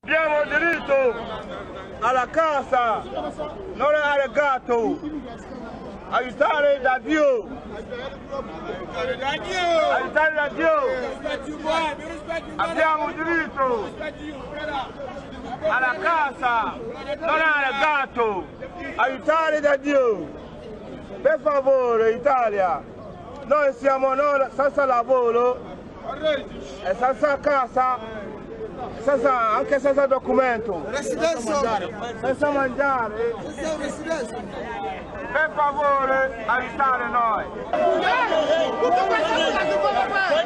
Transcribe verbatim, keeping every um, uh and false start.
Abbiamo diritto alla casa, non al gatto. Aiutare da Dio. Aiutare da Dio. Abbiamo diritto alla casa, non al gatto. Aiutare da Dio. Per favore, Italia, noi siamo noi senza lavoro e senza casa. Senza, anche senza documento, residenza, senza mangiare, senza residenza. Per favore aiutare noi.